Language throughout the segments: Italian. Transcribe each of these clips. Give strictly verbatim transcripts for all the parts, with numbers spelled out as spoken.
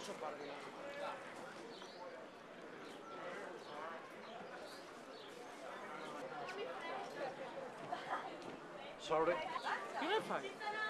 Sorry. Che fai?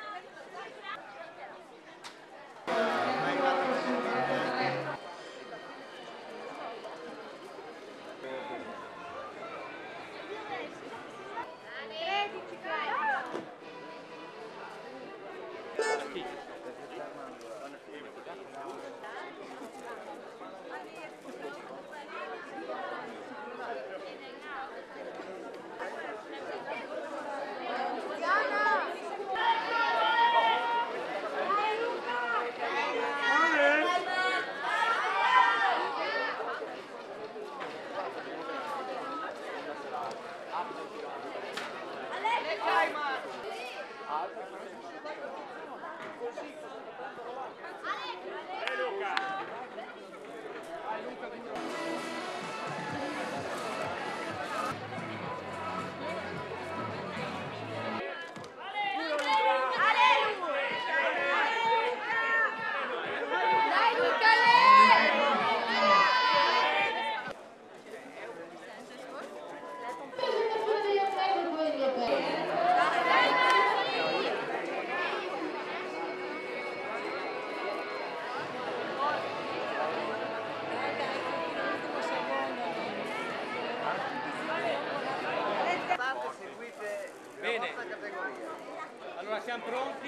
Bene, allora siamo pronti?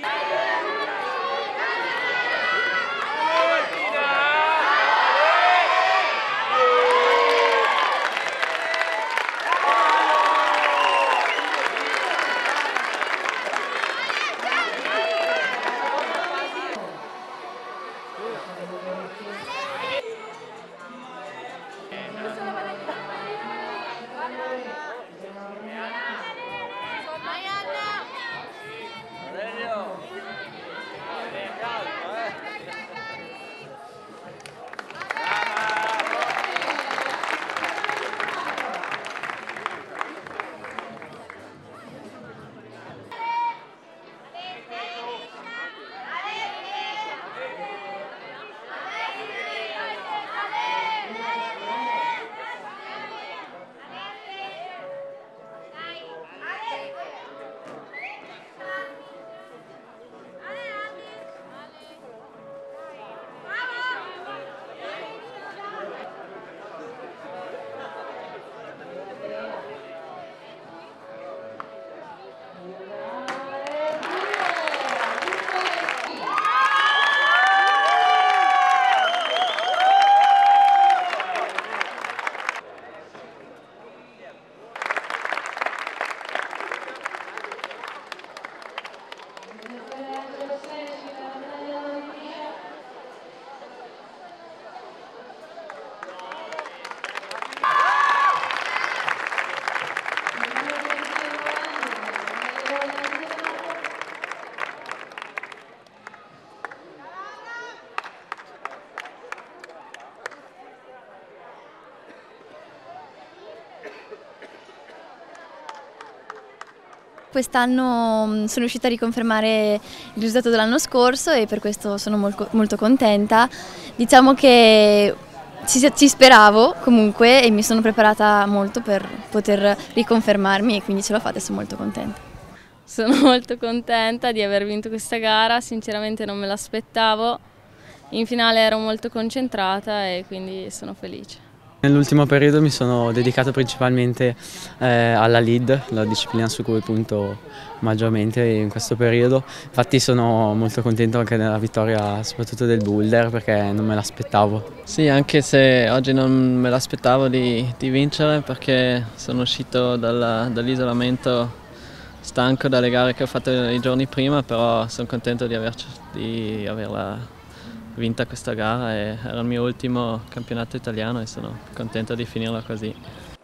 Quest'anno sono riuscita a riconfermare il risultato dell'anno scorso e per questo sono molto, molto contenta. Diciamo che ci, ci speravo comunque e mi sono preparata molto per poter riconfermarmi e quindi ce l'ho fatta e sono molto contenta. Sono molto contenta di aver vinto questa gara, sinceramente non me l'aspettavo. In finale ero molto concentrata e quindi sono felice. Nell'ultimo periodo mi sono dedicato principalmente eh, alla lead, la disciplina su cui punto maggiormente in questo periodo. Infatti sono molto contento anche della vittoria soprattutto del boulder perché non me l'aspettavo. Sì, anche se oggi non me l'aspettavo di, di vincere perché sono uscito dall'isolamento stanco dalle gare che ho fatto i giorni prima, però sono contento di, averci, di averla vinta questa gara e era il mio ultimo campionato italiano e sono contento di finirla così.